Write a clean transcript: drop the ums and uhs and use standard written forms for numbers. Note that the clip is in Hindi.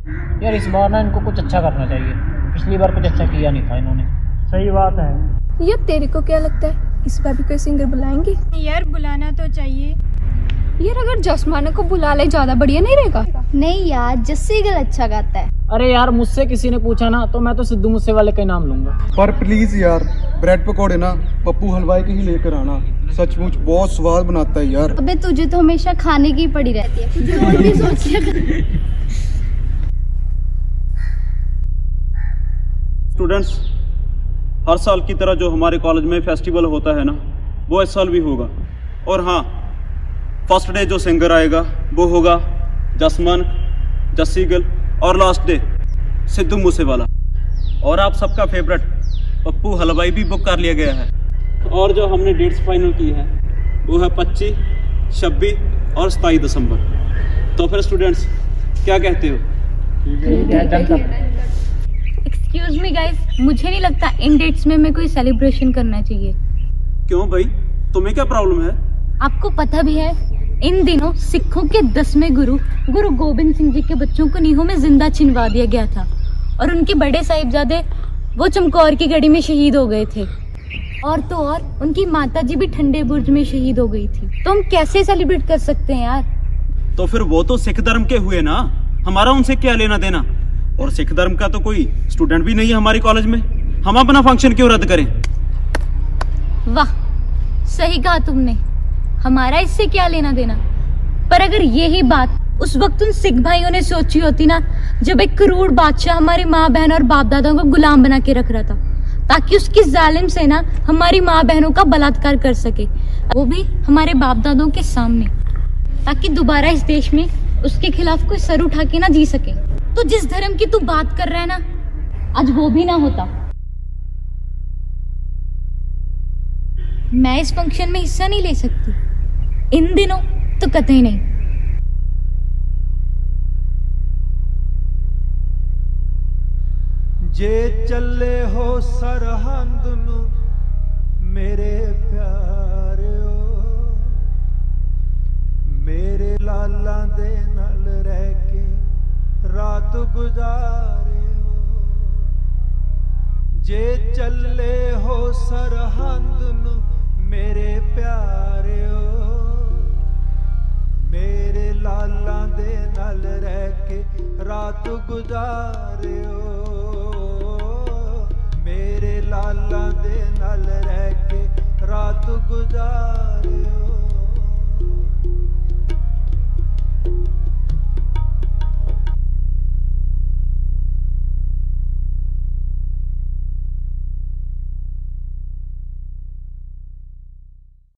यार इस बार ना इनको कुछ अच्छा करना चाहिए, पिछली बार कुछ अच्छा किया नहीं था इन्होंने। सही बात है। यार तेरे को क्या लगता है इस बार भी कोई सिंगर बुलाएंगे? यार बुलाना तो चाहिए। यार अगर जसमाना को बुला ले ज्यादा बढ़िया नहीं रहेगा? नहीं यार, जस्सी गिल अच्छा गाता है। अरे यार मुझसे किसी ने पूछा ना तो मैं तो सिद्धू मूसेवाले का नाम लूंगा। पर प्लीज यार ब्रेड पकौड़े ना पप्पू हलवाई के ही लेकर आना, सचमुच बहुत स्वाद बनाता है यार। अबे तुझे तो हमेशा खाने की पड़ी रहती है, कुछ और भी सोच लिया कर। स्टूडेंट्स, हर साल की तरह जो हमारे कॉलेज में फेस्टिवल होता है ना, वो इस साल भी होगा। और हाँ, फर्स्ट डे जो सिंगर आएगा वो होगा जसमान, जस्सी गिल, और लास्ट डे सिद्धू मूसेवाला। और आप सबका फेवरेट पप्पू हलवाई भी बुक कर लिया गया है। और जो हमने डेट्स फाइनल की है वो है 25, 26 और 27 दिसंबर। तो फिर स्टूडेंट्स क्या कहते हो? एक्सक्यूज मी गाइस, मुझे नहीं लगता इन डेट्स में कोई सेलिब्रेशन करना चाहिए। क्यों भाई, तुम्हें क्या प्रॉब्लम है? आपको पता भी है इन दिनों सिखों के 10वें गुरु गुरु गोबिंद सिंह जी के बच्चों को नीहों में जिंदा छिनवा दिया गया था, और उनके बड़े साहिबजादे वो चमकौर की गढ़ी में शहीद हो गए थे। और तो और उनकी माता जी भी ठंडे बुर्ज में शहीद हो गई थी। तो हम कैसे सेलिब्रेट कर सकते हैं यार? तो फिर वो तो सिख धर्म के हुए ना, हमारा उनसे क्या लेना देना? और सिख धर्म का तो कोई स्टूडेंट भी नहीं है हमारे कॉलेज में, हम अपना फंक्शन क्यों रद्द करें? वाह, सही कहा तुमने, हमारा इससे क्या लेना देना। पर अगर यही बात उस वक्त उन सिख भाइयों ने सोची होती ना, जब एक क्रूर बादशाह हमारी माँ बहन और बाप दादाओं को गुलाम बना के रख रहा था, ताकि उसकी जालिम सेना हमारी माँ बहनों का बलात्कार कर सके, वो भी हमारे बाप दादों के सामने, ताकि दोबारा इस देश में उसके खिलाफ कोई सर उठा के ना जी सके। तो जिस धर्म की तू बात कर रहा है ना, आज वो भी ना होता, मैं इस फंक्शन में हिस्सा नहीं ले सकती। इन दिनों तो कतई नहीं। जे चले हो सरहंद नू मेरे प्यारिओ, मेरे लाला दे नाल रह के रात गुजारिओ। जे चले हो सरहंद नू मेरे प्यारिओ, मेरे लाला दे नाल रह के रात गुजारिओ। मेरे लाला दे नाल रह के रात गुजारिओ।